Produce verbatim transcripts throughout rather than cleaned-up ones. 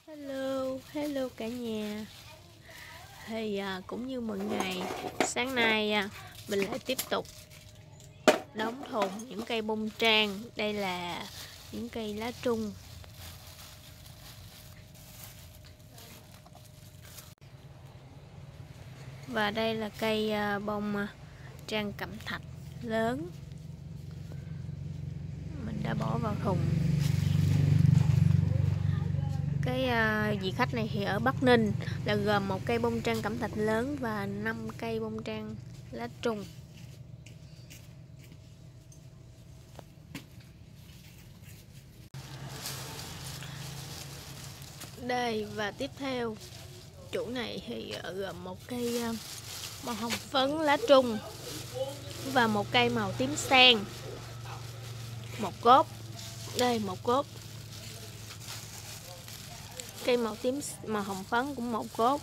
Hello, hello cả nhà. Thì à, cũng như mọi ngày, sáng nay à, mình lại tiếp tục đóng thùng những cây bông trang. Đây là những cây lá trung. Và đây là cây à, bông à, trang cẩm thạch lớn. Mình đã bỏ vào thùng. Cái uh, vị khách này thì ở Bắc Ninh, là gồm một cây bông trang cẩm thạch lớn và năm cây bông trang lá trung. Đây, và tiếp theo chủ này thì gồm một cây uh, màu hồng phấn lá trung và một cây màu tím sen, một cốt. Đây, một cốt. Cây màu tím màu hồng phấn cũng một cốt.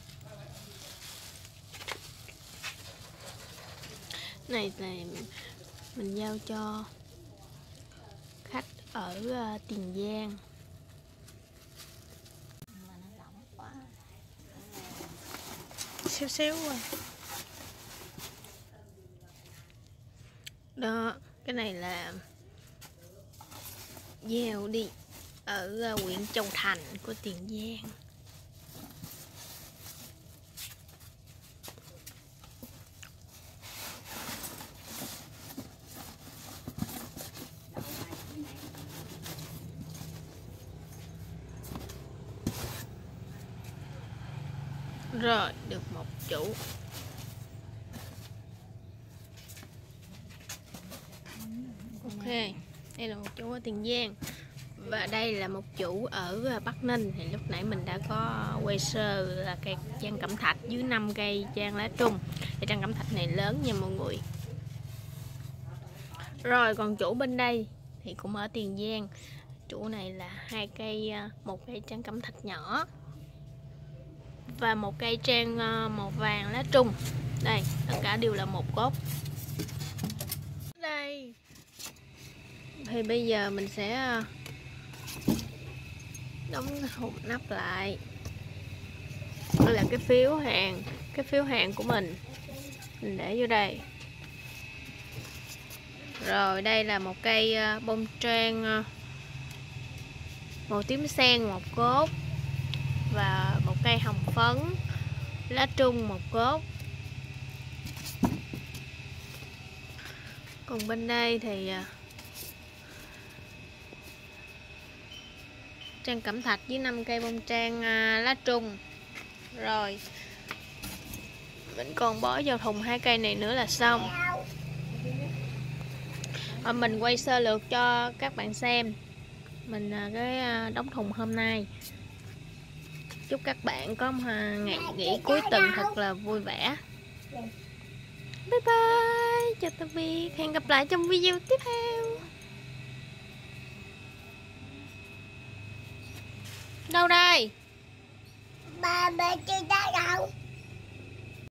Này thì mình giao cho khách ở uh, Tiền Giang. Xíu xíu à. Đó, cái này là gieo đi ở uh, huyện Châu Thành của Tiền Giang. Rồi, được một chủ. Ok, đây là một chủ ở Tiền Giang. Và đây là một chủ ở Bắc Ninh. Thì lúc nãy mình đã có quay sơ là cây trang cẩm thạch dưới năm cây trang lá trung. Thì trang cẩm thạch này lớn nha mọi người. Rồi còn chủ bên đây thì cũng ở Tiền Giang. Chủ này là hai cây, một cây trang cẩm thạch nhỏ và một cây trang màu vàng lá trung. Đây, tất cả đều là một cốt. Đây. Thì bây giờ mình sẽ đóng hộp nắp lại. Đây là cái phiếu hàng, cái phiếu hàng của mình. Mình để vô đây. Rồi đây là một cây bông trang màu tím sen một cốt và một cây hồng phấn lá trung một cốt. Còn bên đây thì trang cẩm thạch với năm cây bông trang lá trung. Rồi mình còn bỏ vào thùng hai cây này nữa là xong. Và mình quay sơ lược cho các bạn xem mình cái đóng thùng hôm nay. Chúc các bạn có một ngày nghỉ cuối tuần thật là vui vẻ. Bye bye, chào tạm biệt, hẹn gặp lại trong video tiếp theo. Đâu đây? Ba ba chơi